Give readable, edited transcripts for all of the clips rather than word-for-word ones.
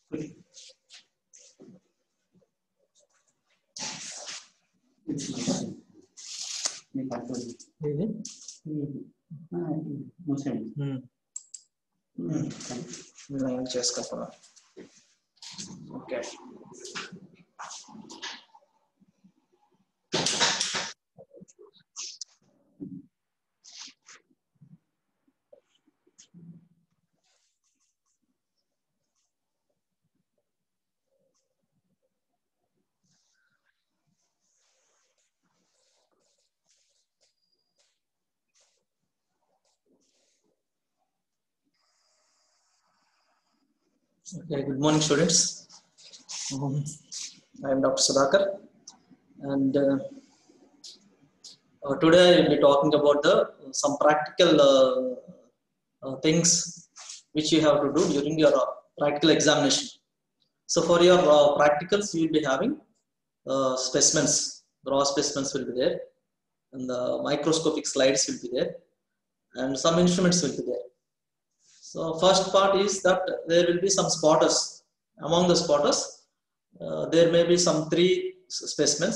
Okay. Okay, good morning, students. I am Dr. Sudhakar, and today I will be talking about some practical things which you have to do during your practical examination. So, for your practicals, you will be having specimens, raw specimens will be there, and the microscopic slides will be there, and some instruments will be there. So, first part is that there will be some spotters. Among the spotters, there may be some 3 specimens,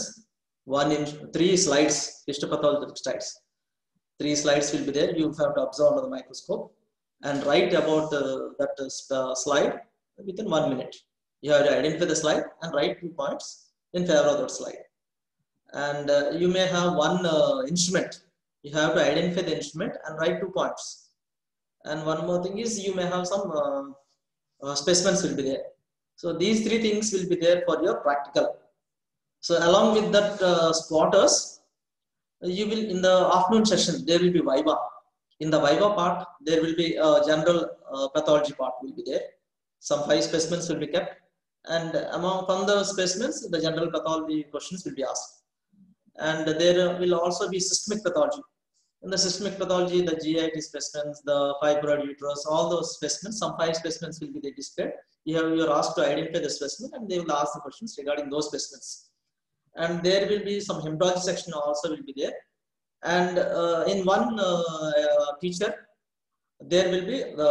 3 slides, histopathological slides. 3 slides will be there. You have to observe under the microscope and write about that slide within 1 minute. You have to identify the slide and write 2 points in favor of that slide. And you may have one instrument. You have to identify the instrument and write 2 points. And one more thing is you may have some specimens will be there. So these 3 things will be there for your practical. So along with that spotters, you will in the afternoon session there will be Viva. In the Viva part, there will be general pathology part will be there. Some 5 specimens will be kept, and from the specimens, the general pathology questions will be asked. And there will also be systemic pathology. In the systemic pathology, the GIT specimens, the fibroid uterus, all those specimens, some 5 specimens will be displayed. You are asked to identify the specimen, and they will ask the questions regarding those specimens. And there will be some hematology section also will be there. And in one teacher, there will be the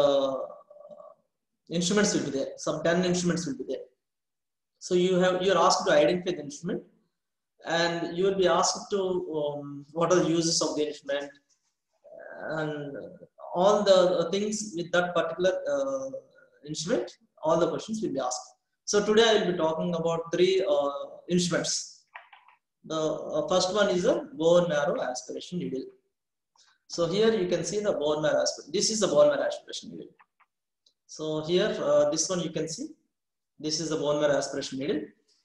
instruments will be there. Some 10 instruments will be there. So you are asked to identify the instrument, and you will be asked to what are the uses of the instrument, and all the things with that particular instrument. All the questions will be asked. So today I will be talking about 3 instruments. The first one is a bone marrow aspiration needle. So here you can see the bone marrow aspiration. This is the bone marrow aspiration needle. So here this one you can see. This is the bone marrow aspiration needle.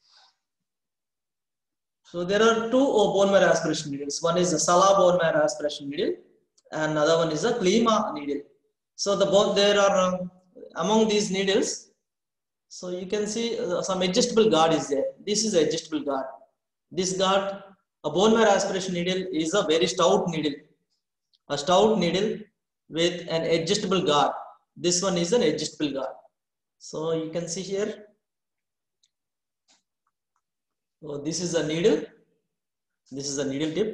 So there are 2 bone marrow aspiration needles. One is the Sala bone marrow aspiration needle, and another one is a Klima needle. So there are among these needles. So you can see some adjustable guard is there. This is adjustable guard. This guard, a bone marrow aspiration needle, is a very stout needle. A stout needle with an adjustable guard. This one is an adjustable guard. So you can see here. So this is a needle. This is a needle tip.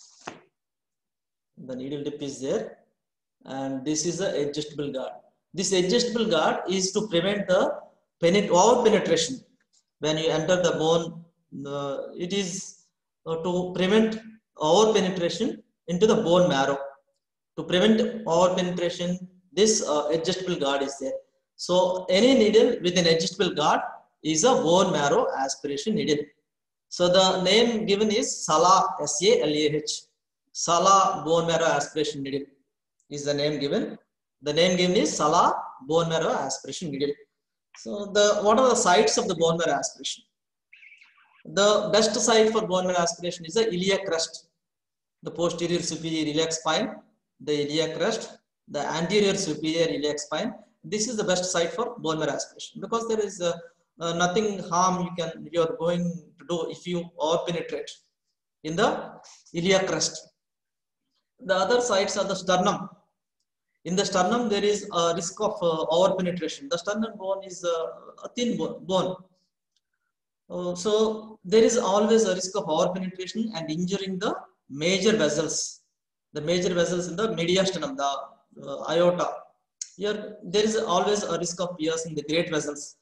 The needle tip is there, and this is the adjustable guard. This adjustable guard is to prevent the over penetration. When you enter the bone, it is to prevent over penetration into the bone marrow. To prevent over penetration, this adjustable guard is there. So any needle with an adjustable guard is a bone marrow aspiration needle. So the name given is Sala, S-A-L-A-H. Sala bone marrow aspiration needle is the name given. The name given is Sala bone marrow aspiration needle. So what are the sites of the bone marrow aspiration? The best site for bone marrow aspiration is the iliac crest, the posterior superior iliac spine, the iliac crest, the anterior superior iliac spine. This is the best site for bone marrow aspiration because there is nothing harm you are going to do if you over penetrate in the iliac crest. The other sites are the sternum. In the sternum, there is a risk of over penetration. The sternum bone is a thin bone. So there is always a risk of over penetration and injuring the major vessels. The major vessels in the mediastinum, the aorta. Here there is always a risk of piercing the great vessels.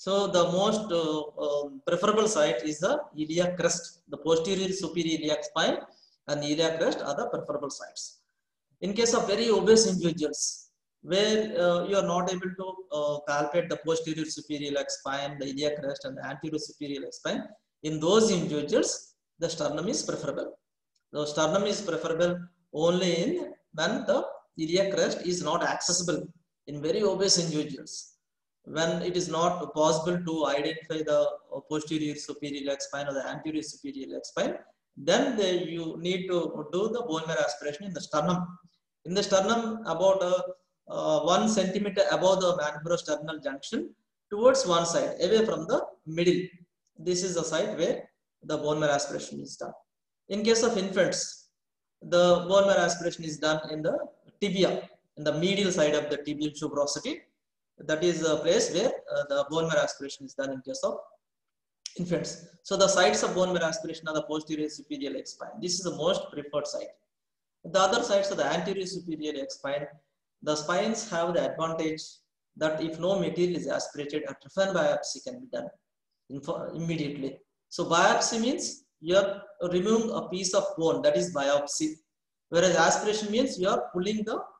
So the most preferable site is the iliac crest. The posterior superior iliac spine and iliac crest are the preferable sites. In case of very obese individuals, where you are not able to palpate the posterior superior iliac spine, the iliac crest, and the anterior superior iliac spine, in those individuals, the sternum is preferable. The sternum is preferable only in when the iliac crest is not accessible in very obese individuals. When it is not possible to identify the posterior superior iliac spine or the anterior superior iliac spine, then you need to do the bone marrow aspiration in the sternum. In the sternum, about 1 centimeter above the mandibulosternal junction, towards one side, away from the middle. This is the site where the bone marrow aspiration is done. In case of infants, the bone marrow aspiration is done in the tibia, in the medial side of the tibial tuberosity. That is the place where the bone marrow aspiration is done in case of infants. So the sites of bone marrow aspiration are the posterior superior iliac spine. This is the most preferred site. The other sites of the anterior superior iliac spine, the spines have the advantage that if no material is aspirated, a trephine biopsy can be done immediately. So biopsy means you are removing a piece of bone, that is biopsy. Whereas aspiration means you are pulling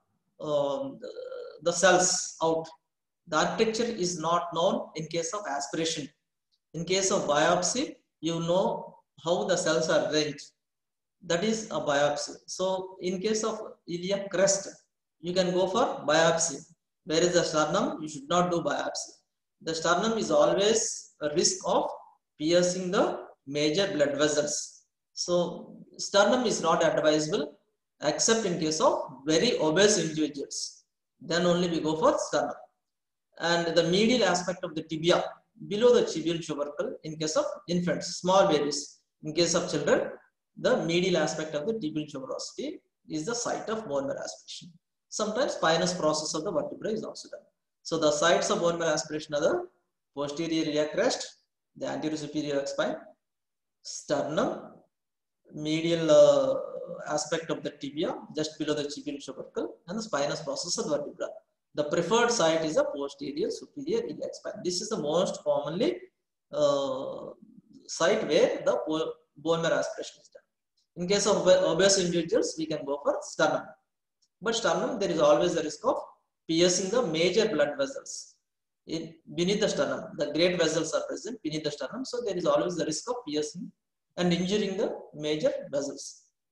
the cells out. The architecture is not known in case of aspiration. In case of biopsy, you know how the cells are arranged. That is a biopsy. So in case of iliac crest, you can go for biopsy. Whereas the sternum, you should not do biopsy. The sternum is always a risk of piercing the major blood vessels. So sternum is not advisable except in case of very obese individuals. Then only we go for sternum. And the medial aspect of the tibia below the tibial tubercle in case of infants, small babies. In case of children, the medial aspect of the tibial tuberosity is the site of bone marrow aspiration. Sometimes spinous process of the vertebrae is also done. So the sites of bone marrow aspiration are the posterior iliac crest, the anterior superior iliac spine, sternum, medial aspect of the tibia just below the tibial tubercle, and the spinous process of the vertebra. The preferred site is the posterior superior iliac spine. This is the most commonly site where the bone marrow aspiration is done. In case of obese individuals, we can go for sternum. But sternum, there is always the risk of piercing the major blood vessels beneath the sternum. The great vessels are present beneath the sternum, so there is always the risk of piercing and injuring the major vessels.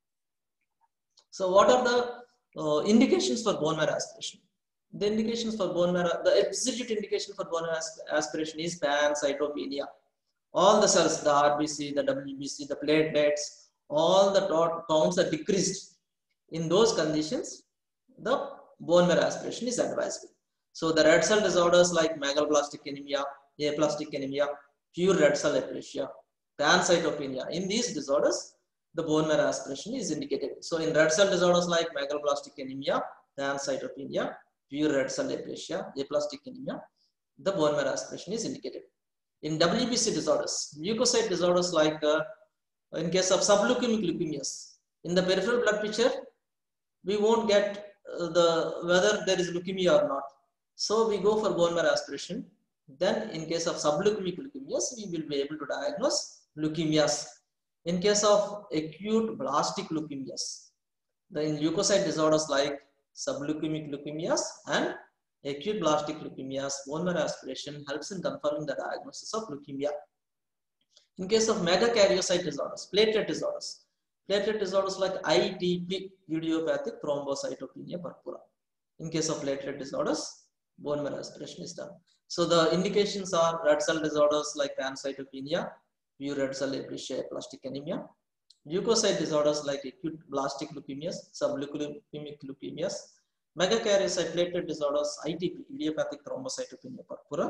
So what are the indications for bone marrow aspiration? The indications for bone marrow, the absolute indication for bone marrow aspiration is pancytopenia. All the cells, the RBC, the WBC, the platelets, all the counts are decreased. In those conditions, the bone marrow aspiration is advisable. So the red cell disorders like megaloblastic anemia, aplastic anemia, pure red cell aplasia, pancytopenia, in these disorders, the bone marrow aspiration is indicated. So in red cell disorders like megaloblastic anemia, pancytopenia, pure red cell aplasia, aplastic anemia, the bone marrow aspiration is indicated. In WBC disorders, leukocyte disorders like in case of subleukemic leukemias, in the peripheral blood picture, we won't get whether there is leukemia or not. So we go for bone marrow aspiration. Then in case of subleukemic leukemias, we will be able to diagnose leukemias. In case of acute blastic leukemias, in leukocyte disorders like subleukemic leukemias and acute blastic leukemias, bone marrow aspiration helps in confirming the diagnosis of leukemia. In case of megakaryocyte disorders, platelet disorders like ITP, idiopathic thrombocytopenia purpura. In case of platelet disorders, bone marrow aspiration is done. So the indications are red cell disorders like pancytopenia, pure red cell aplasia, aplastic anemia, leukocyte disorders like acute blastic leukemias, subleukemic leukemias, megakaryocyte platelet disorders, ITP, idiopathic thrombocytopenia purpura,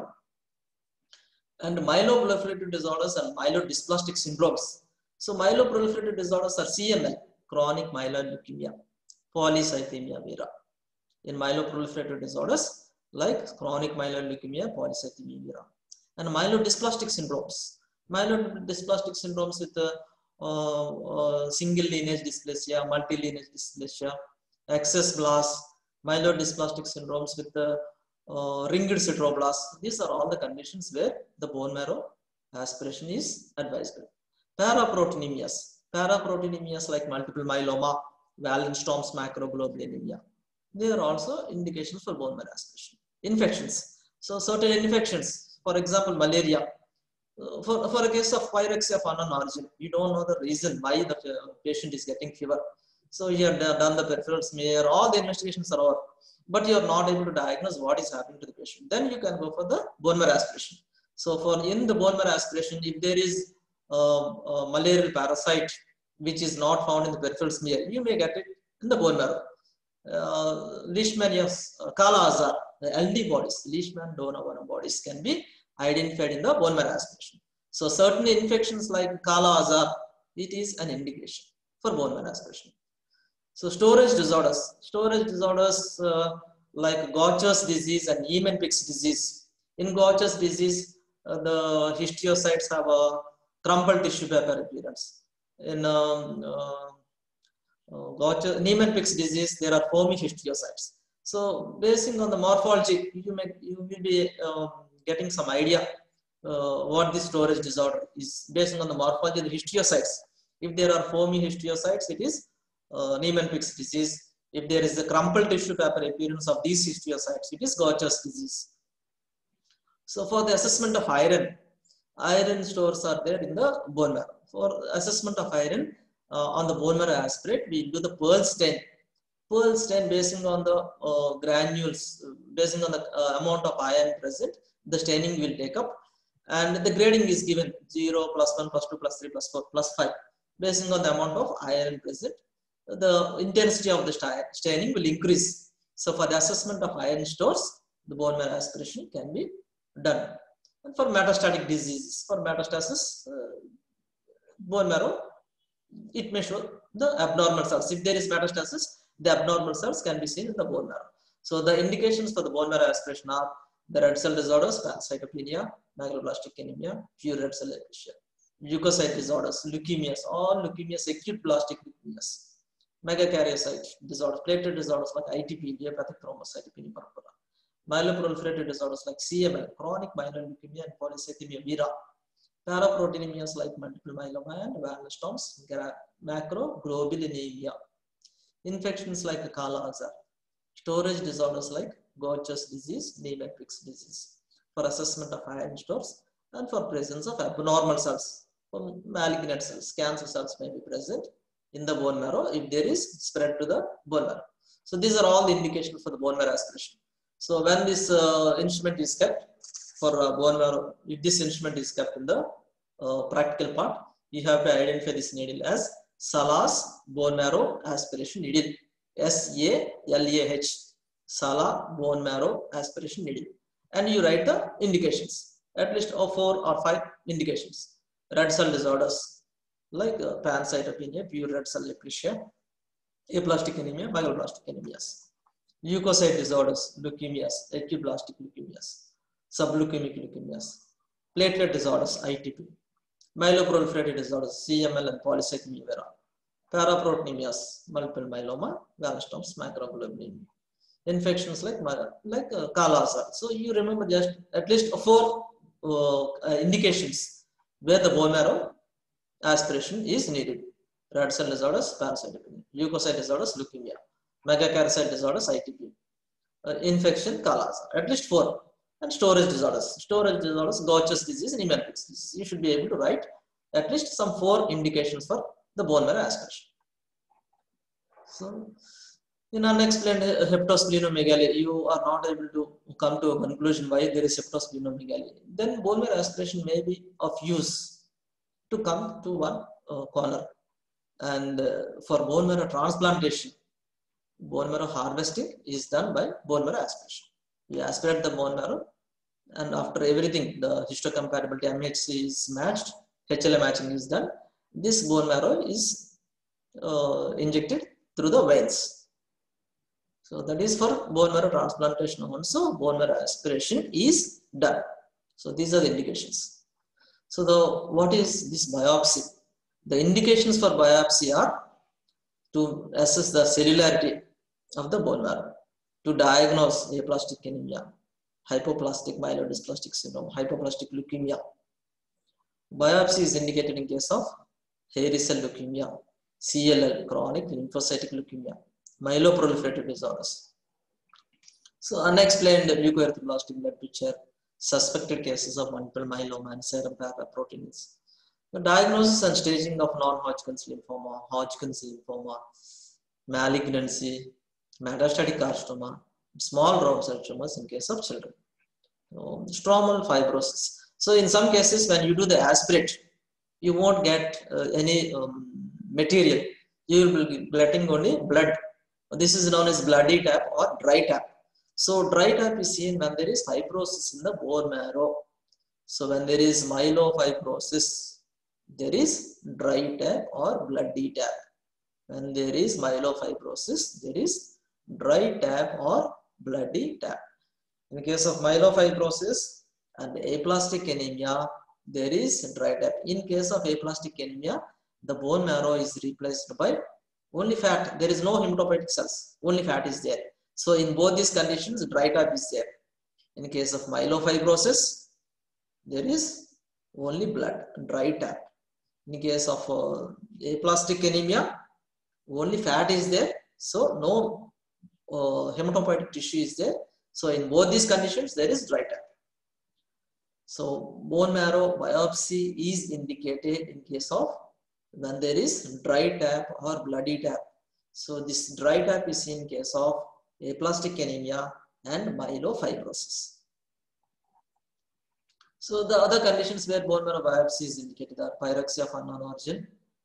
and myeloproliferative disorders and myelodysplastic syndromes. So myeloproliferative disorders are CML, chronic myeloid leukemia, polycythemia vera. In myeloproliferative disorders like chronic myeloid leukemia, polycythemia vera, and myelodysplastic syndromes. Myelodysplastic syndromes with single lineage dysplasia, multi-lineage dysplasia, excess blast, myelodysplastic syndromes with ringed sideroblasts. These are all the conditions where the bone marrow aspiration is advised. Paraproteinemias. Paraproteinemias like multiple myeloma, Waldenstrom's macroglobulinemia. They are also indications for bone marrow aspiration. Infections. So certain infections, for example, malaria. For a case of pyrexia of unknown origin, you don't know the reason why the patient is getting fever. So you have done the peripheral smear, all the investigations are over, but you are not able to diagnose what is happening to the patient. Then you can go for the bone marrow aspiration. So for in the bone marrow aspiration, if there is a malarial parasite which is not found in the peripheral smear, you may get it in the bone marrow. Leishmania's Kala-Azar, the LD bodies, Leishman-Donovan bodies can be identified in the bone marrow aspiration. So certain infections like Kala-Azar, it is an indication for bone marrow aspiration. So storage disorders like Gaucher's disease and Niemann-Pick's disease. In Gaucher's disease, the histiocytes have a crumpled tissue paper appearance. In Niemann-Pick's disease, there are foamy histiocytes. So basing on the morphology, you will be getting some idea what this storage disorder is. Based on the morphology of the histiocytes, if there are foamy histiocytes, it is Niemann-Pick's disease. If there is a crumpled tissue paper appearance of these histiocytes, it is Gaucher's disease. So for the assessment of iron stores are there in the bone marrow. For assessment of iron on the bone marrow aspirate, we do the Pearl stain. Pearl stain basing on the granules, basing on the amount of iron present, the staining will take up, and the grading is given 0, +1, +2, +3, +4, +5, basing on the amount of iron present. The intensity of the staining will increase. So for the assessment of iron stores, the bone marrow aspiration can be done. And for metastatic diseases, for metastasis, bone marrow, it may show the abnormal cells. If there is metastasis, the abnormal cells can be seen in the bone marrow. So the indications for the bone marrow aspiration are the red cell disorders, pancytopenia, megaloblastic anemia, pure red cell aplasia, leukocyte disorders, leukemias, all leukemias, acute blastic leukemias, megakaryocyte disorders, platelet disorders like ITP, idiopathic thrombocytopenia purpura, myeloproliferative disorders like CML, chronic myeloid leukemia and polycythemia vera, paraproteinemias like multiple myeloma and Waldenstrom's macroglobulinemia, infections like Kala-Azar, storage disorders like Gaucher's disease, Niemann-Pick's disease, for assessment of iron stores and for presence of abnormal cells, for malignant cells, cancer cells may be present in the bone marrow if there is spread to the bone marrow. So these are all the indications for the bone marrow aspiration. So when this instrument is kept for bone marrow, if this instrument is kept in the practical part, you have to identify this needle as Sala's bone marrow aspiration needle, SALAH, Sala bone marrow aspiration needle, and you write the indications, at least 4 or 5 indications. Red cell disorders like pancytopenia, pure red cell aplasia, aplastic anemia, megaloblastic anemias, leukocyte disorders, leukemias, acute blastic leukemias, subleukemic leukemias, platelet disorders, ITP, myeloproliferative disorders, CML and polycythemia vera, paraproteinemias, multiple myeloma, Waldenstrom's macroglobulinemia, infections like Kala-Azar. So you remember just at least 4 indications where the bone marrow aspiration is needed. Red cell disorders, pancytopenia, leukocyte disorders, leukemia, megakaryocyte disorders, ITP, infection, Kala-Azar, at least 4. And storage disorders, Gaucher's disease, and Niemann-Pick's disease. You should be able to write at least some 4 indications for the bone marrow aspiration. So in unexplained hepatosplenomegaly, you are not able to come to a conclusion why there is hepatosplenomegaly. Then bone marrow aspiration may be of use to come to one corner. And for bone marrow transplantation, bone marrow harvesting is done by bone marrow aspiration. We aspirate the bone marrow, and after everything, the histocompatibility MHC is matched, HLA matching is done. This bone marrow is injected through the veins. So that is for bone marrow transplantation also. Bone marrow aspiration is done. So these are the indications. So what is this biopsy? The indications for biopsy are to assess the cellularity of the bone marrow, to diagnose aplastic anemia, hypoplastic myelodysplastic syndrome, hypoplastic leukemia. Biopsy is indicated in case of hairy cell leukemia, CLL, chronic lymphocytic leukemia, myeloproliferative disorders. So unexplained leukoerythroblastic blood picture, suspected cases of multiple myeloma and serum paraproteinins. The diagnosis and staging of non-Hodgkin's lymphoma, Hodgkin's lymphoma, malignancy, metastatic carcinoma, small round cell tumors in case of children. Stromal fibrosis. So in some cases, when you do the aspirate, you won't get any material. You will be getting only blood. This is known as bloody tap or dry tap. So dry tap is seen when there is fibrosis in the bone marrow. So when there is myelofibrosis, there is dry tap or bloody tap. When there is myelofibrosis, there is dry tap or bloody tap. In case of myelofibrosis and aplastic anemia, there is dry tap. In case of aplastic anemia, the bone marrow is replaced by only fat. There is no hematopoietic cells, only fat is there. So in both these conditions, dry tap is there. In case of myelofibrosis, there is only blood, dry tap. In case of aplastic anemia, only fat is there. So no hematopoietic tissue is there. So in both these conditions, there is dry tap. So bone marrow biopsy is indicated in case of when there is dry tap or bloody tap. So this dry tap is in case of aplastic anemia and myelofibrosis. So the other conditions where bone marrow biopsy is indicated are pyrexia of unknown origin,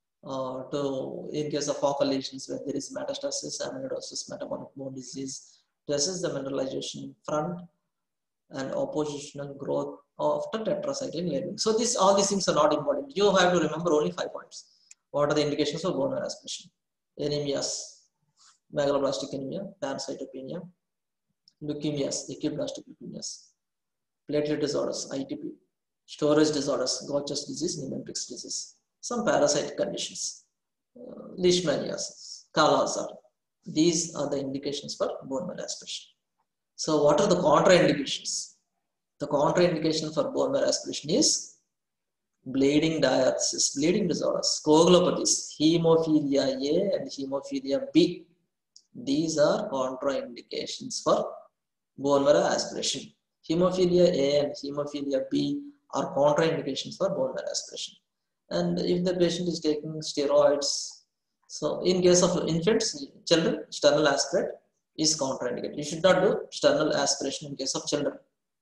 in case of focal lesions where there is metastasis, amyloidosis, metabolic bone disease, to assess the mineralization front and oppositional growth after tetracycline labeling. So all these things are not important. You have to remember only 5 points. What are the indications of bone marrow aspiration? Anemias, megaloblastic anemia, pancytopenia, leukemias, acute blastic leukemias, platelet disorders, ITP, storage disorders, Gaucher's disease, Niemann-Pick's disease, some parasite conditions, leishmaniasis, Kala-Azar. These are the indications for bone marrow aspiration. So what are the contraindications? The contraindication for bone marrow aspiration is bleeding diathesis, bleeding disorders, coagulopathies, hemophilia A and hemophilia B. These are contraindications for bone marrow aspiration. Hemophilia A and hemophilia B are contraindications for bone marrow aspiration. And if the patient is taking steroids, so in case of infants, children, sternal aspirate is contraindicated. You should not do sternal aspiration in case of children.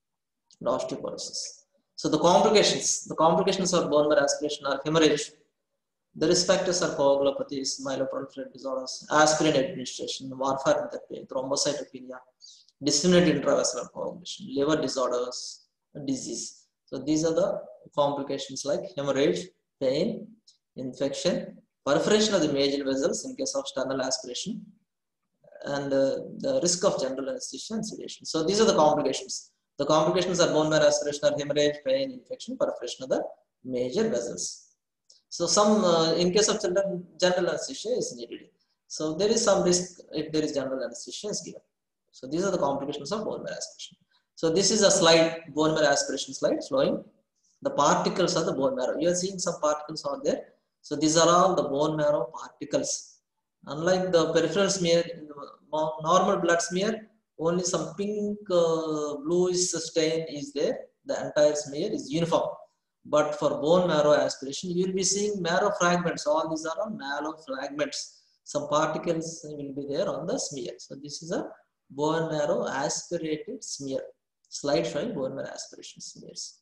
Osteoporosis. So the complications of bone marrow aspiration are hemorrhage. The risk factors are coagulopathies, myeloproliferative disorders, aspirin administration, warfarin therapy, thrombocytopenia, disseminated intravascular coagulation, liver disorders, disease. So these are the complications like hemorrhage, pain, infection, perforation of the major vessels in case of sternal aspiration, and the risk of general anesthesia and sedation. So these are the complications. The complications are bone marrow aspiration are hemorrhage, pain, infection, perforation of the major vessels. So some, in case of children, general anesthesia is needed. So there is some risk if there is general anesthesia is given. So these are the complications of bone marrow aspiration. So this is a slide, bone marrow aspiration slide showing the particles of the bone marrow. You are seeing some particles out there. So these are all the bone marrow particles. Unlike the peripheral smear, in the normal blood smear, only some pink bluish stain is there. The entire smear is uniform. But for bone marrow aspiration, you will be seeing marrow fragments. All these are all marrow fragments. Some particles will be there on the smear. So this is a bone marrow aspirated smear. Slide showing bone marrow aspiration smears.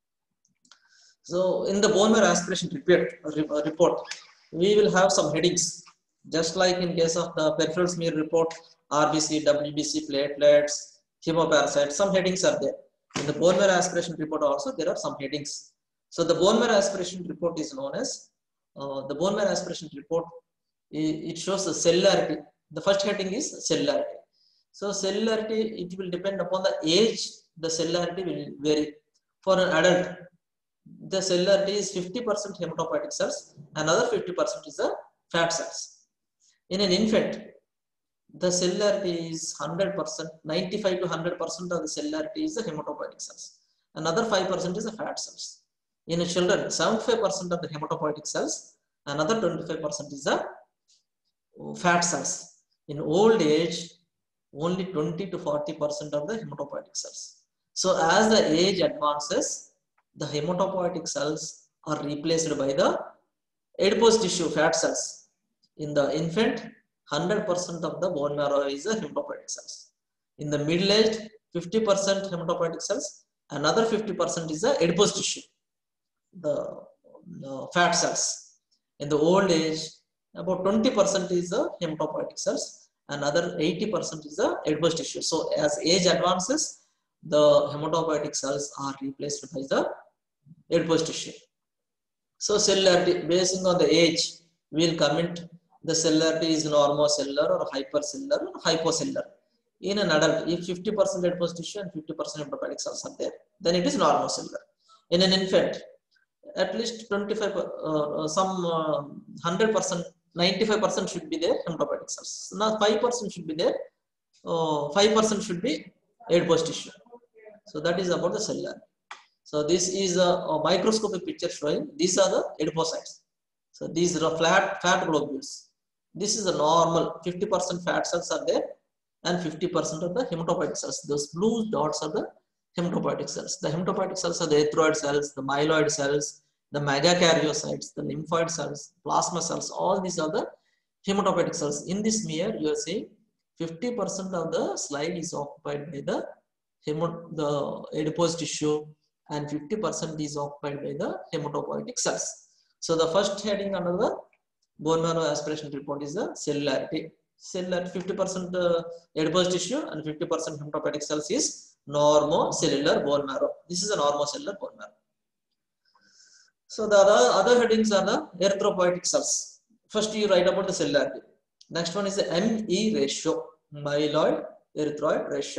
So in the bone marrow aspiration report, we will have some headings. Just like in case of the peripheral smear report, RBC, WBC, platelets, hemoparasites, some headings are there. In the bone marrow aspiration report also, there are some headings. So the bone marrow aspiration report is known as, the bone marrow aspiration report, it shows the cellularity. The first heading is cellularity. So cellularity, it will depend upon the age, the cellularity will vary. For an adult, the cellularity is 50% hematopoietic cells, another 50% is the fat cells. In an infant, the cellularity is 100%, 95 to 100% of the cellularity is the hematopoietic cells. Another 5% is the fat cells. In children, 75% of the hematopoietic cells, another 25% is the fat cells. In old age, only 20 to 40% of the hematopoietic cells. So as the age advances, the hematopoietic cells are replaced by the adipose tissue fat cells. In the infant, 100% of the bone marrow is the hematopoietic cells. In the middle-aged, 50% hematopoietic cells, another 50% is the adipose tissue, the fat cells. In the old age, about 20% is the hematopoietic cells, another 80% is the adipose tissue. So as age advances, the hematopoietic cells are replaced by the adipose tissue. So cellularity, basing on the age, we will comment the cellularity is normocellular or hypercellular or hypocellular. In an adult, if 50% adipose tissue and 50% hematopoietic cells are there, then it is normocellular. In an infant, at least 25, 100%, 95% should be there hematopoietic cells. Now 5% should be there, 5% should be adipose tissue. So that is about the cellular. So this is a microscopic picture showing these are the adipocytes. So these are fat globules. This is a normal 50% fat cells are there and 50% of the hematopoietic cells. Those blue dots are the hematopoietic cells. The hematopoietic cells are the erythroid cells, the myeloid cells, the megakaryocytes, the lymphoid cells, plasma cells. All these are the hematopoietic cells. In this smear, you are seeing 50% of the slide is occupied by the adipose tissue and 50% is occupied by the hematopoietic cells. So the first heading under the bone marrow aspiration report is the cellularity. Cellularity 50% adipose tissue and 50% hematopoietic cells is normocellular bone marrow. This is a normocellular bone marrow. So the other headings are the erythropoietic cells. First you write about the cellularity. Next one is the ME ratio, myeloid erythroid ratio.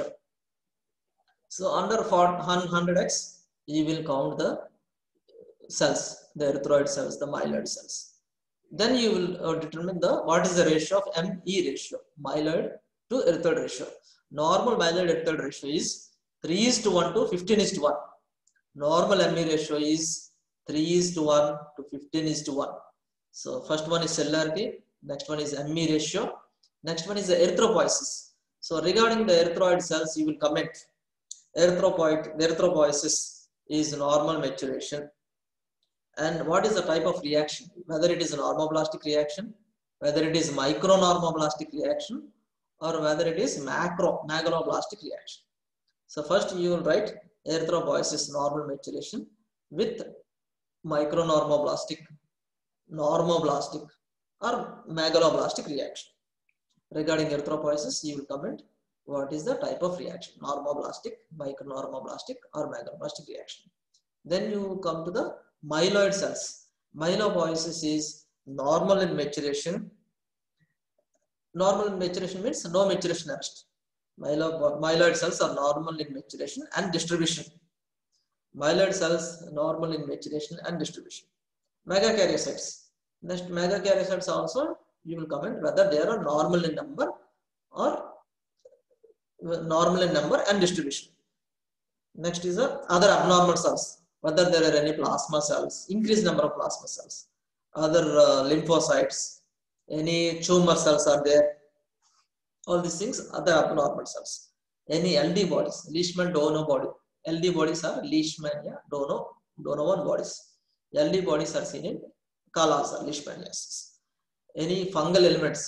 So under 100x, you will count the cells, the erythroid cells, the myeloid cells. Then you will determine what is the ratio of ME ratio, myeloid to erythroid ratio. Normal myeloid erythroid ratio is 3:1 to 15:1. Normal ME ratio is 3:1 to 15:1. So first one is cellularity, next one is ME ratio, next one is the erythropoiesis. So regarding the erythroid cells, you will comment erythropoiesis is normal maturation. And what is the type of reaction? Whether it is a normoblastic reaction, whether it is micronormoblastic reaction, or whether it is megaloblastic reaction. So first you will write erythropoiesis normal maturation with micronormoblastic, normoblastic, or megaloblastic reaction. Regarding erythropoiesis, you will comment what is the type of reaction, normoblastic, micronormoblastic, or megaloblastic reaction. Then you come to the myeloid cells. Myelopoiesis is normal in maturation. Normal in maturation means no maturation arrest. Myeloid cells are normal in maturation and distribution. Myeloid cells normal in maturation and distribution. Megakaryocytes. Next, megakaryocytes also you will comment whether they are normal in number or normal in number and distribution. Next is the other abnormal cells, whether there are any plasma cells, increased number of plasma cells, other lymphocytes, any tumor cells are there. All these things are the abnormal cells. Any LD bodies, Leishman-Dono body. LD bodies are Leishmania-Donovan bodies. LD bodies are seen in Kala-Azar, Leishmaniasis. Any fungal elements,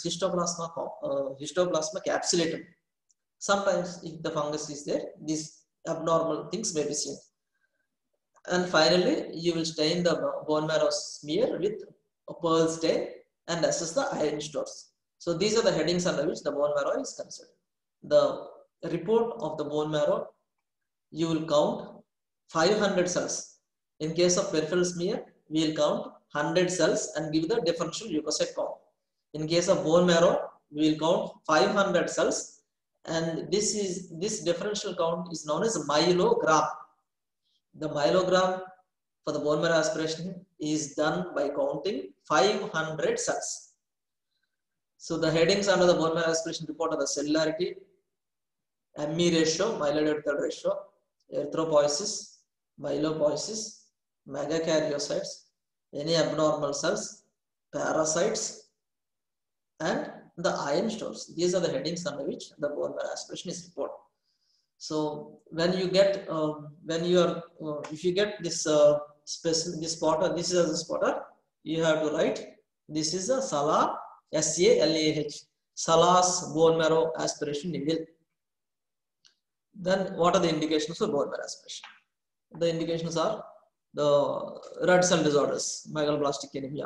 histoplasma capsulatum. Sometimes if the fungus is there, these abnormal things may be seen. And finally, you will stain the bone marrow smear with a pearl stain and assess the iron stores. So these are the headings under which the bone marrow is considered. The report of the bone marrow, you will count 500 cells. In case of peripheral smear, we will count 100 cells and give the differential leukocyte count. In case of bone marrow, we will count 500 cells, and this differential count is known as myelogram. The myelogram for the bone marrow aspiration is done by counting 500 cells. So the headings under the bone marrow aspiration report are the cellularity, ME ratio, myeloid ratio, erythropoiesis, myelopoiesis, megakaryocytes, any abnormal cells, parasites, and the iron stores. These are the headings under which the bone marrow aspiration is reported. So when you get if you get this this spotter, this is a spotter, you have to write this is a SALAH, SALAH, Salah's bone marrow aspiration needle. Then what are the indications for bone marrow aspiration? The indications are the red cell disorders, megaloblastic anemia,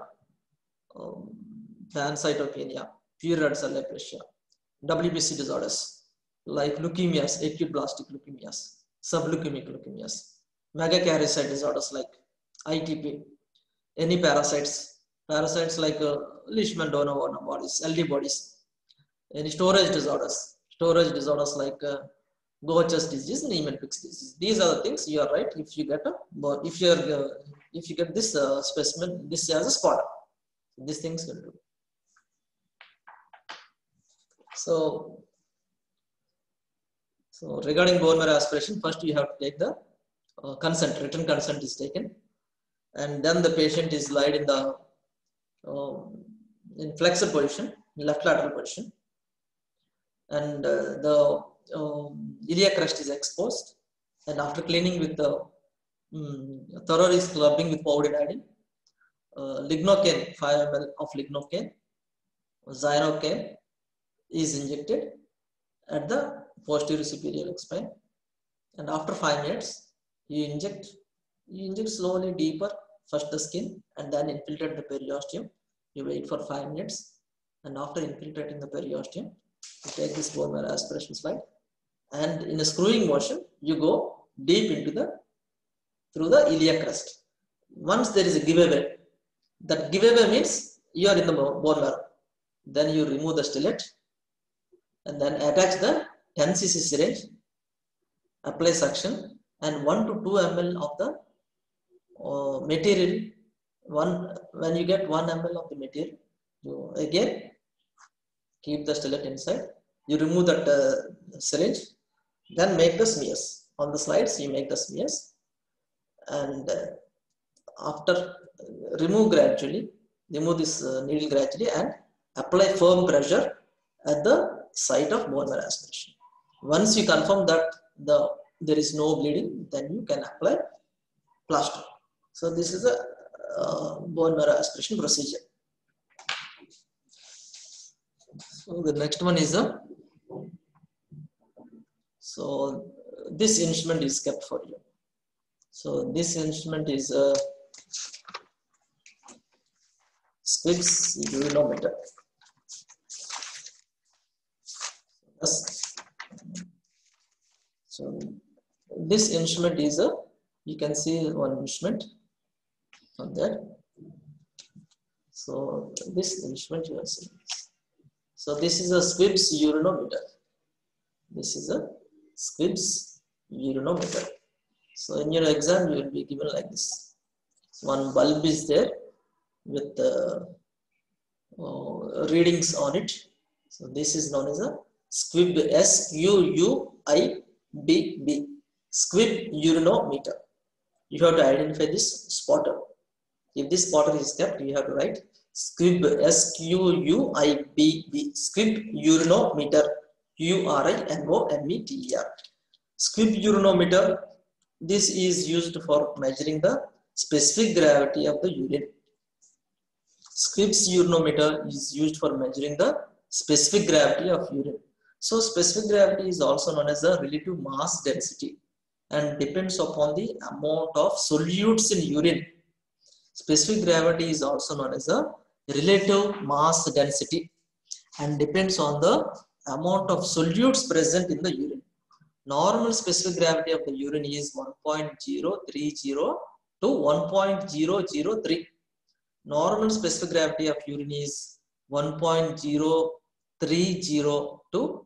pancytopenia, pure red cell aplasia, WBC disorders like leukemias, acute blastic leukemias, subleukemic leukemias, megakaryocyte disorders like ITP, any parasites like Leishman-Donor bodies, LD bodies, any storage disorders like Gaucher's disease and Niemann-Pick's disease. These are the things you are right. If you get if you get this specimen, this as a spotter, these things will do. So regarding bone marrow aspiration, first you have to take the consent. Written consent is taken, and then the patient is laid in the in flexor position, left lateral position, and the iliac crest is exposed, and after cleaning with the thorough scrubbing with powdered iodine, lignocaine, 5 ml of lignocaine, xynocaine is injected at the posterior superior spine, and after 5 minutes you inject slowly deeper, first the skin and then infiltrate the periosteum. You wait for 5 minutes, and after infiltrating the periosteum, you take this bone marrow aspiration slide, and in a screwing motion you go deep into through the iliac crest. Once there is a giveaway, that giveaway means you are in the bone marrow. Then you remove the stellate and then attach the 10 cc syringe, apply suction, and 1 to 2 ml of the material. When you get 1 ml of the material, you again keep the stellate inside. You remove that syringe, then make the smears. On the slides, you make the smears, and after remove this needle gradually and apply firm pressure at the site of bone marrow aspiration. Once you confirm that there is no bleeding, then you can apply plaster. So this is a bone marrow aspiration procedure. So the next one is this instrument is kept for you. So this instrument is a Squibbs urinometer. So this instrument is you can see one instrument on there. So this instrument you are seeing. So this is a Squibbs urinometer. This is a Squibbs urinometer. So in your exam you will be given like this. So one bulb is there with readings on it. So this is known as a Squibb, SQUIBB, Squibb urinometer. You have to identify this spotter. If this spotter is kept, you have to write Squibb, SQUIBB, Squibb urinometer, URINOMETER. Squibb urinometer. This is used for measuring the specific gravity of the urine. Squibbs urinometer is used for measuring the specific gravity of urine. So specific gravity is also known as the relative mass density and depends upon the amount of solutes in urine. Specific gravity is also known as the relative mass density and depends on the amount of solutes present in the urine. Normal specific gravity of the urine is 1.030 to 1.003. Normal specific gravity of urine is 1.030 to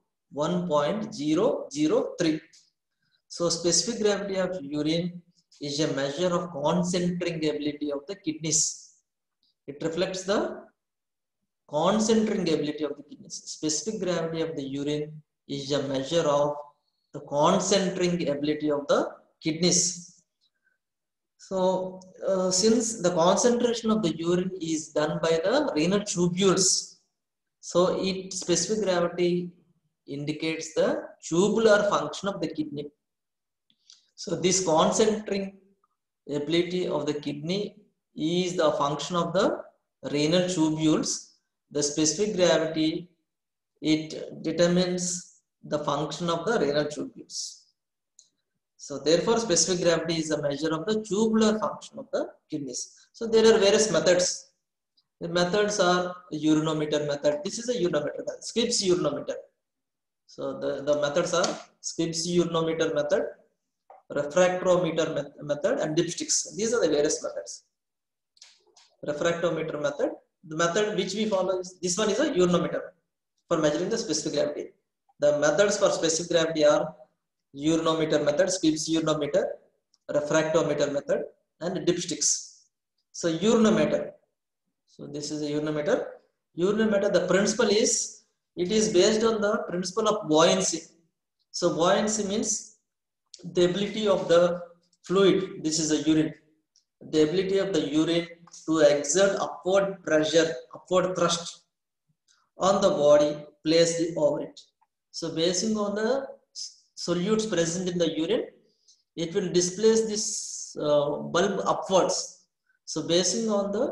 1.003. So specific gravity of urine is a measure of concentrating ability of the kidneys. It reflects the concentrating ability of the kidneys. Specific gravity of the urine is a measure of the concentrating ability of the kidneys. So, since the concentration of the urine is done by the renal tubules, so it specific gravity indicates the tubular function of the kidney. So, this concentrating ability of the kidney is the function of the renal tubules. The specific gravity, it determines the function of the renal tubules. So therefore, specific gravity is a measure of the tubular function of the kidneys. So there are various methods. The methods are urinometer method. This is a urinometer method, Squibbs urinometer. So the methods are Squibbs urinometer method, refractometer method, and dipsticks. These are the various methods. Refractometer method. The method which we follow is this one is a urinometer for measuring the specific gravity. The methods for specific gravity are urinometer method, Squibbs urinometer, refractometer method, and dipsticks. So urinometer. So this is a urinometer. Urinometer, the principle is, it is based on the principle of buoyancy. So buoyancy means the ability of the fluid, this is a urine, the ability of the urine to exert upward pressure, upward thrust on the body placed over it. So basing on the solutes present in the urine, it will displace this bulb upwards. So basing on the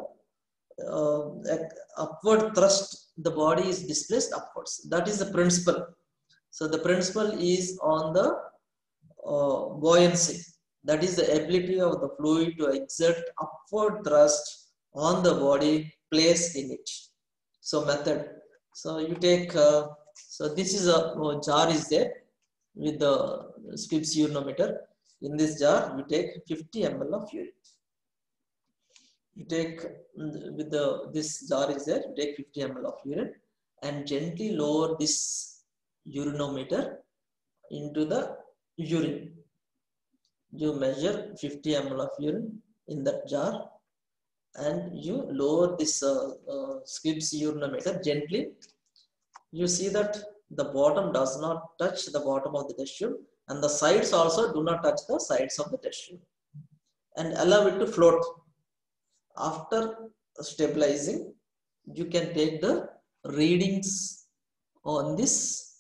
upward thrust, the body is displaced upwards. That is the principle. So the principle is on the buoyancy. That is the ability of the fluid to exert upward thrust on the body placed in it. So method. So you take, so this is a jar is there with the Squibbs urinometer. In this jar, you take 50 ml of urine. You take with this jar is there, you take 50 ml of urine and gently lower this urinometer into the urine. You measure 50 ml of urine in that jar and you lower this Squibbs urinometer gently. You see that the bottom does not touch the bottom of the test tube and the sides also do not touch the sides of the test tube, and allow it to float. After stabilizing, you can take the readings on this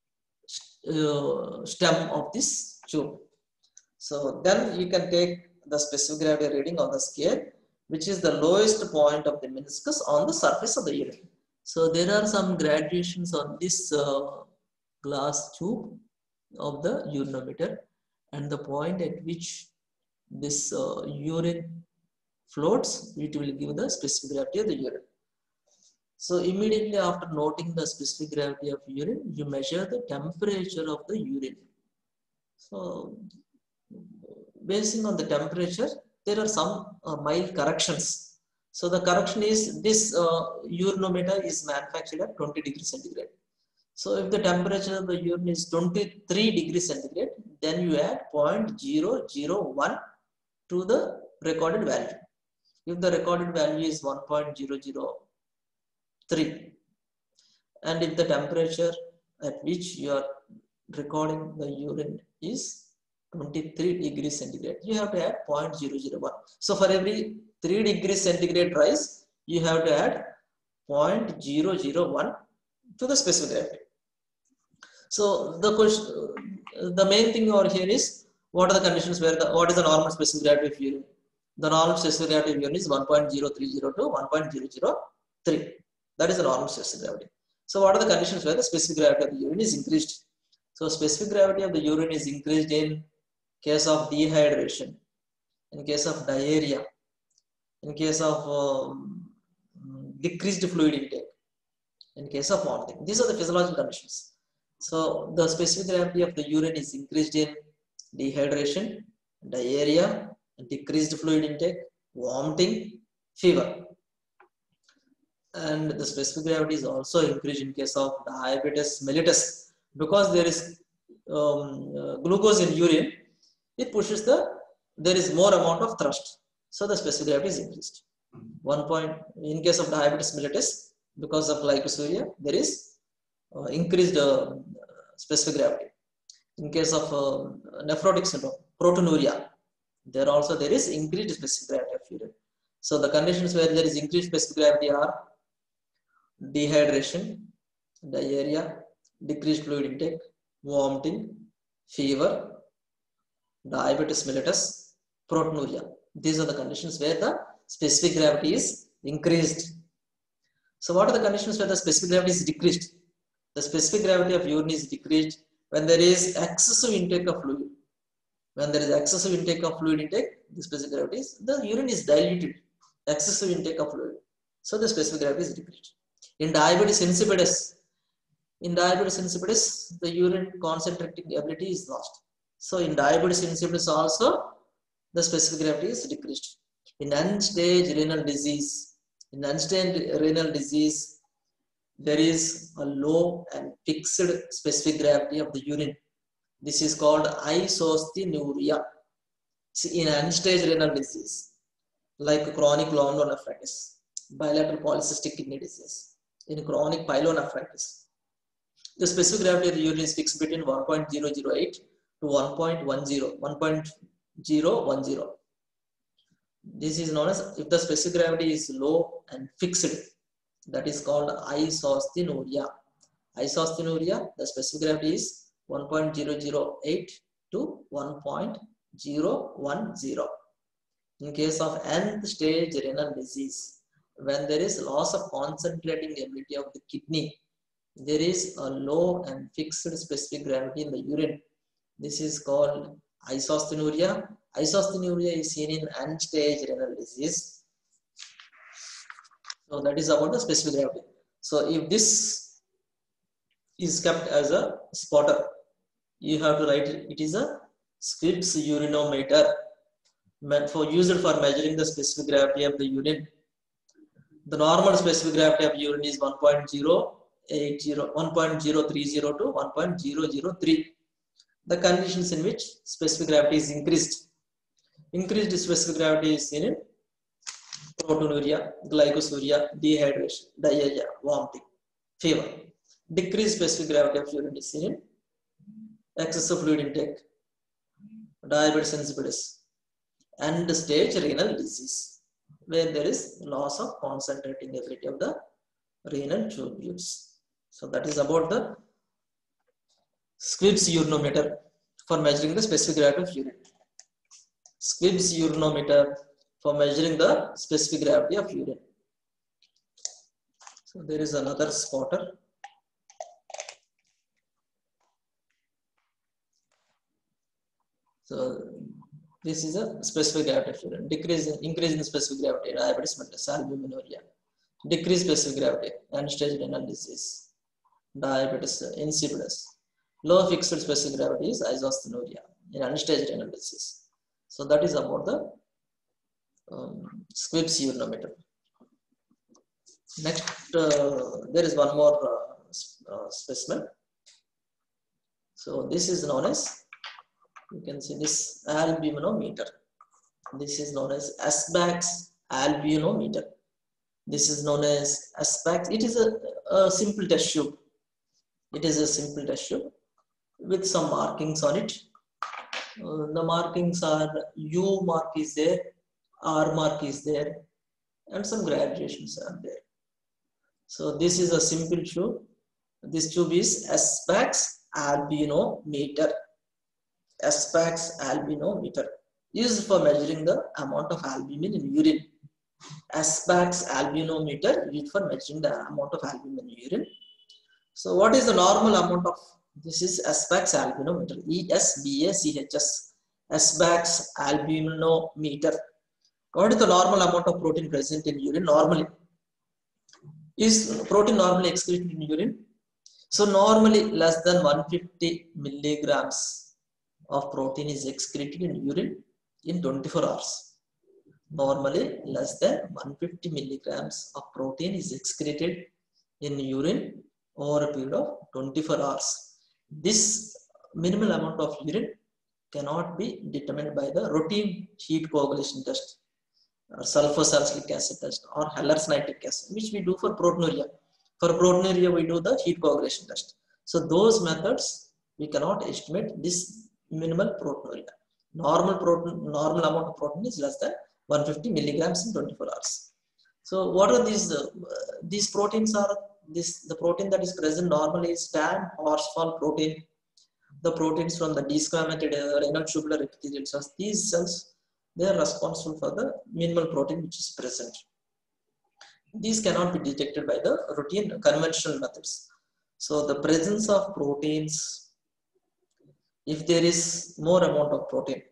stem of this tube. So then you can take the specific gravity reading on the scale, which is the lowest point of the meniscus on the surface of the urine. So there are some gradations on this glass tube of the urinometer, and the point at which this urine floats, it will give the specific gravity of the urine. So immediately after noting the specific gravity of urine, you measure the temperature of the urine. So basing on the temperature, there are some mild corrections. So the correction is this urinometer is manufactured at 20 degrees centigrade. So if the temperature of the urine is 23 degrees centigrade, then you add 0.001 to the recorded value. If the recorded value is 1.003, and if the temperature at which you are recording the urine is 23 degrees centigrade, you have to add 0.001. So for every 3 degrees centigrade rise, you have to add 0.001 to the specific gravity. So the question, the main thing over here is, what are the conditions where what is the normal specific gravity of urine? The normal specific gravity of urine is 1.0302 to 1.003. That is the normal specific gravity. So what are the conditions where the specific gravity of the urine is increased? So specific gravity of the urine is increased in case of dehydration, in case of diarrhea, in case of decreased fluid intake, in case of vomiting. These are the physiological conditions. So the specific gravity of the urine is increased in dehydration, diarrhea, decreased fluid intake, vomiting, fever. And the specific gravity is also increased in case of diabetes mellitus, because there is glucose in urine. It pushes there is more amount of thrust. So the specific gravity is increased. In case of diabetes mellitus, Because of glycosuria, there is increased specific gravity. In case of nephrotic syndrome, proteinuria, there is increased specific gravity of urine. So the conditions where there is increased specific gravity are dehydration, diarrhea, decreased fluid intake, vomiting, fever, diabetes mellitus, proteinuria. These are the conditions where the specific gravity is increased. So what are the conditions where the specific gravity is decreased? The specific gravity of urine is decreased when there is excessive intake of fluid. When there is excessive intake of fluid intake, the specific gravity is, the urine is diluted. Excessive intake of fluid. So the specific gravity is decreased. In diabetes insipidus, the urine concentrating ability is lost. So in diabetes insipidus also, the specific gravity is decreased. In end-stage renal disease, there is a low and fixed specific gravity of the urine. This is called isostynuria. In end-stage renal disease, like chronic glomerulonephritis, bilateral polycystic kidney disease, in chronic pyelonephritis, the specific gravity of the urine is fixed between 1.008 to 1.10. This is known as, if the specific gravity is low and fixed, that is called isostynuria. Isostynuria, the specific gravity is 1.008 to 1.010. In case of end stage renal disease, when there is loss of concentrating ability of the kidney, there is a low and fixed specific gravity in the urine. This is called isostynuria. Isostynuria is seen in end stage renal disease. So that is about the specific gravity. So if this is kept as a spotter, you have to write it is a Squibb's urinometer, used for measuring the specific gravity of the urine. The normal specific gravity of urine is 1.030 to 1.003. The conditions in which specific gravity is increased. Increased specific gravity is seen in proteinuria, glycosuria, dehydration, diarrhea, vomiting, fever. Decreased specific gravity of urine is seen in excessive fluid intake, diabetes insipidus, and stage renal disease, where there is loss of concentrating ability of the renal tubules. So that is about the Squibb's urinometer for measuring the specific gravity of urine. Squibb's urinometer for measuring the specific gravity of urine. So there is another spotter. So this is a specific gravity of urine. Increase in specific gravity, diabetes mellitus, albuminuria. Decrease specific gravity, end-stage renal disease, diabetes insipidus. Low fixed specific gravity is isostynuria in end-stage renal disease. So that is about the Squibb's urinometer. Next, there is one more specimen. So this is known as, you can see this albuminometer. This is known as Asbach's albuminometer. This is known as Asbach's. It is a simple test tube. It is a simple test tube with some markings on it. The markings are U mark is there, R mark is there, and some graduations are there. So this is a simple tube. This tube is Asbach's albuminometer. Asbach's albuminometer used for measuring the amount of albumin in urine. Asbach's albuminometer used for measuring the amount of albumin in urine. So what is the normal amount of, this is Asbach's albuminometer, ESBACHS, Asbach's albuminometer. What is the normal amount of protein present in urine normally? Is protein normally excreted in urine? So normally less than 150 milligrams of protein is excreted in urine in 24 hours. Normally less than 150 milligrams of protein is excreted in urine over a period of 24 hours. This minimal amount of urine cannot be determined by the routine heat coagulation test, or sulfur salicylic acid test, or Heller's nitric acid, which we do for proteinuria. For proteinuria, we do the heat coagulation test. So those methods, we cannot estimate this minimal proteinuria. Normal amount of protein is less than 150 milligrams in 24 hours. So what are these proteins are the protein that is present normally is tan horsefall protein, the proteins from the desquamated renal tubular epithelial cells. These cells, they are responsible for the minimal protein which is present. These cannot be detected by the routine conventional methods. So the presence of proteins, if there is more amount of protein,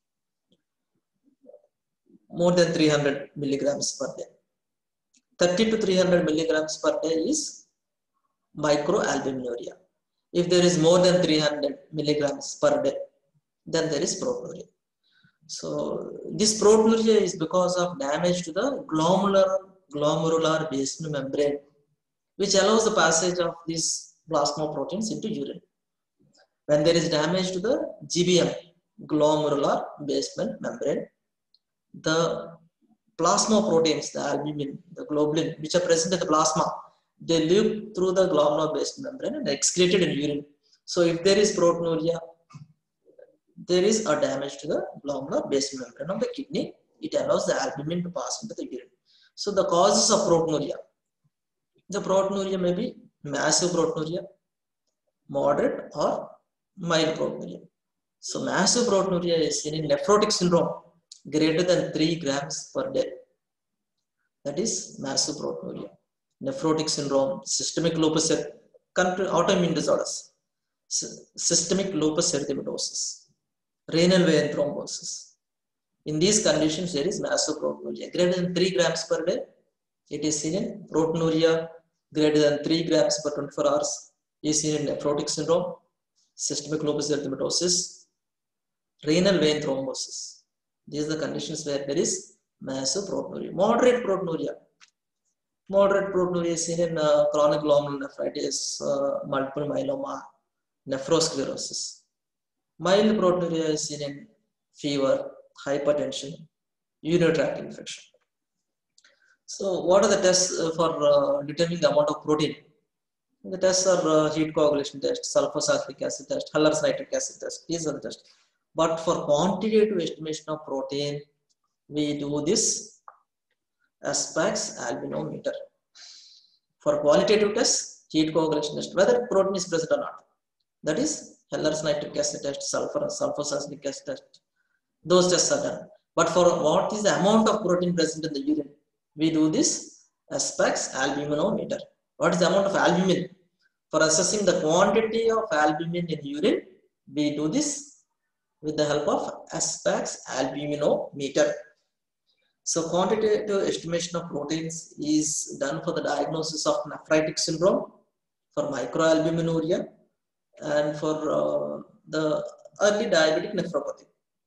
more than 300 milligrams per day, 30 to 300 milligrams per day is microalbuminuria. If there is more than 300 milligrams per day, then there is proteinuria. So this proteinuria is because of damage to the glomerular basement membrane, which allows the passage of these plasma proteins into urine. When there is damage to the GBM, glomerular basement membrane, the plasma proteins, the albumin, the globulin, which are present in the plasma, they live through the glomerular basement membrane and excreted in urine. So if there is proteinuria, there is a damage to the glomerular basement membrane of the kidney. It allows the albumin to pass into the urine. So the causes of proteinuria. The proteinuria may be massive proteinuria, moderate or mild proteinuria. So massive proteinuria is seen in nephrotic syndrome greater than 3 grams per day. That is massive proteinuria. Nephrotic syndrome, systemic lupus, autoimmune disorders, systemic lupus erythematosus, renal vein thrombosis. In these conditions, there is massive proteinuria greater than 3 grams per day. It is seen in proteinuria greater than 3 grams per 24 hours. Is seen in nephrotic syndrome, systemic lupus erythematosus, renal vein thrombosis. These are the conditions where there is massive proteinuria. Moderate proteinuria. Moderate proteinuria is seen in chronic glomerulonephritis, multiple myeloma, nephrosclerosis. Mild proteinuria is seen in fever, hypertension, urinary tract infection. So what are the tests for determining the amount of protein? The tests are heat coagulation test, sulfosalic acid test, Heller's nitric acid test. These are the tests. But for quantitative estimation of protein, we do this Aspaks albinometer. For qualitative tests, heat coagulation test, whether protein is present or not. That is Heller's nitric acid test, sulfosalic acid test. Those tests are done. But for what is the amount of protein present in the urine, we do this Aspaks albuminometer. What is the amount of albumin? For assessing the quantity of albumin in urine, we do this with the help of Aspaks albuminometer. So quantitative estimation of proteins is done for the diagnosis of nephritic syndrome, for microalbuminuria, and for the early diabetic nephropathy.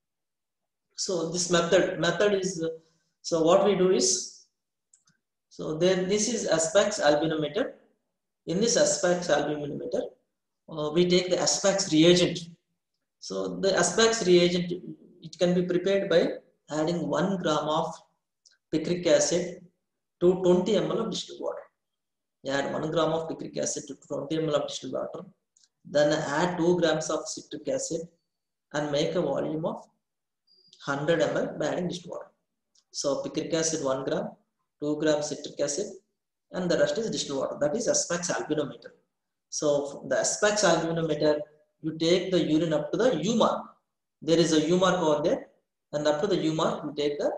So this method is, so what we do is, so then this is Aspaks albuminometer. In this Aspaks albuminometer, we take the Aspaks reagent. So the Aspaks reagent, it can be prepared by adding 1 gram of picric acid to 20 ml of distilled water. You add 1 gram of picric acid to 20 ml of distilled water. Then add 2 grams of citric acid and make a volume of 100 ml by adding distilled water. So picric acid 1 gram, 2 grams citric acid, and the rest is distilled water. That is Aspaks albuminometer. So the Aspaks albuminometer, you take the urine up to the U mark. There is a U mark over there, and up to the U mark you take the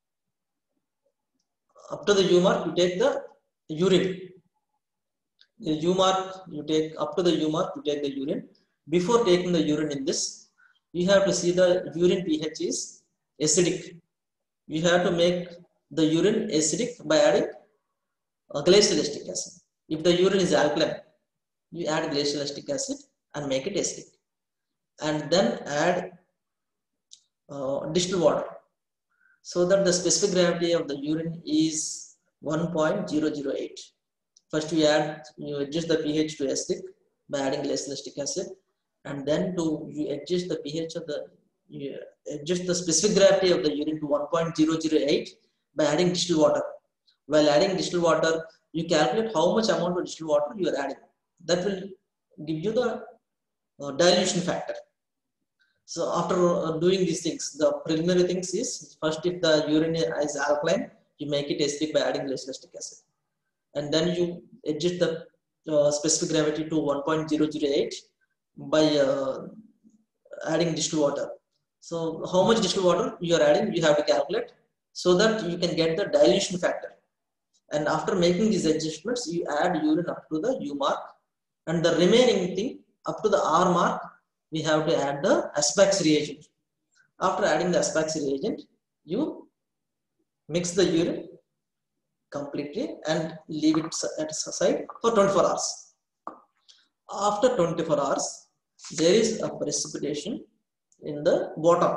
urine. The U mark you take up to the U mark you take the urine. Before taking the urine in this, you have to see the urine pH is acidic. You have to make the urine acidic by adding glacial acetic acid. If the urine is alkaline, you add glacial acetic acid and make it acidic, and then add distilled water, so that the specific gravity of the urine is 1.008. First you adjust the pH to acidic by adding glacial acetic acid, and then you adjust the pH of you adjust the specific gravity of the urine to 1.008 by adding distilled water. While adding distilled water, you calculate how much amount of distilled water you are adding. That will give you the dilution factor. So after doing these things, the preliminary things is, first if the urine is alkaline, you make it acidic by adding less lactic acid, and then you adjust the specific gravity to 1.008 by adding distilled water. So how much distilled water you are adding, you have to calculate so that you can get the dilution factor. And after making these adjustments, you add urine up to the U mark, and the remaining thing up to the R mark, we have to add the Aspax reagent. After adding the Aspax reagent, you mix the urine completely and leave it at side for 24 hours. After 24 hours, there is a precipitation in the bottom.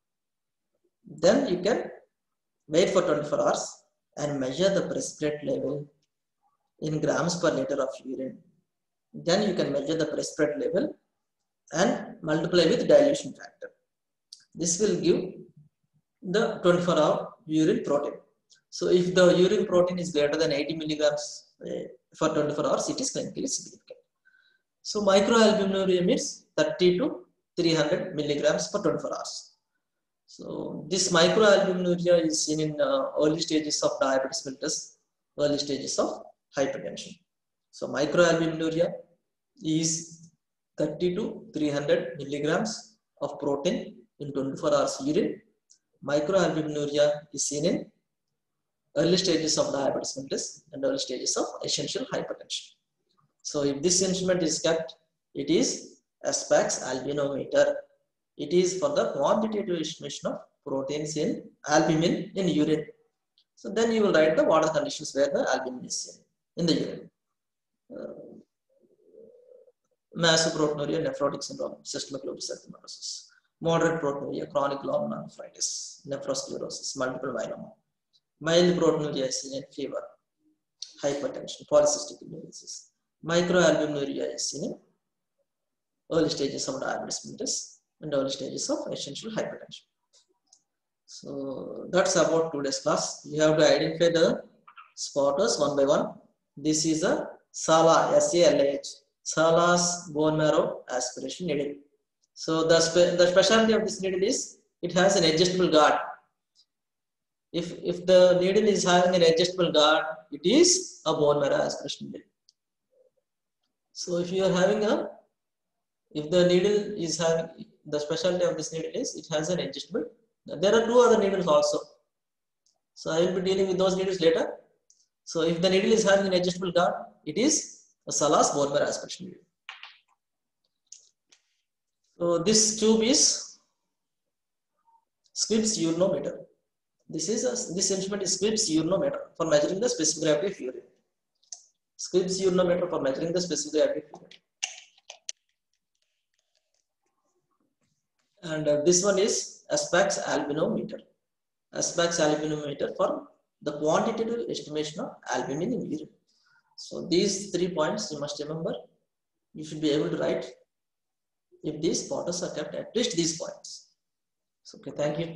Then you can wait for 24 hours and measure the precipitate level in grams per liter of urine. Then you can measure the precipitate level and multiply with dilution factor. This will give the 24-hour urine protein. So if the urine protein is greater than 80 milligrams for 24 hours, it is clinically significant. So microalbuminuria means 30 to 300 milligrams per 24 hours. So this microalbuminuria is seen in early stages of diabetes mellitus, early stages of hypertension. So microalbuminuria is 30 to 300 milligrams of protein in 24 hours urine. Microalbuminuria is seen in early stages of diabetes mellitus and early stages of essential hypertension. So if this instrument is kept, it is Aspax albinometer. It is for the quantitative estimation of proteins in albumin in urine. So then you will write the what are the conditions where the albumin is seen in the urine. Massive proteinuria, nephrotic syndrome, systemic lupus erythematosus, moderate proteinuria, chronic glomerulonephritis, nephrosclerosis, multiple myeloma, mild proteinuria is seen in fever, hypertension, polycystic kidney disease. Microalbuminuria is seen in early stages of diabetes mellitus and early stages of essential hypertension. So that's about today's class. You have to identify the spotters one by one. This is a SALA, S-A-L-A-H, SALA's bone marrow aspiration needle. So the specialty of this needle is it has an adjustable guard. If the needle is having an adjustable guard, it is a bone marrow aspiration needle. So if you are having if the needle is having, the specialty of this needle is it has an adjustable. There are two other needles also. So I will be dealing with those needles later. So if the needle is having an adjustable guard, it is a SALA's bone marrow aspiration needle. So this tube is Squibb's urinometer. This instrument is Squibb's urinometer for measuring the specific gravity of urine. Squibb's urinometer for measuring the specific gravity of urine. And this one is Aspax albinometer. Aspax albinometer for the quantitative estimation of albumin in urine. So these 3 points you must remember. You should be able to write if these spotters are kept at least these points. So, okay, thank you.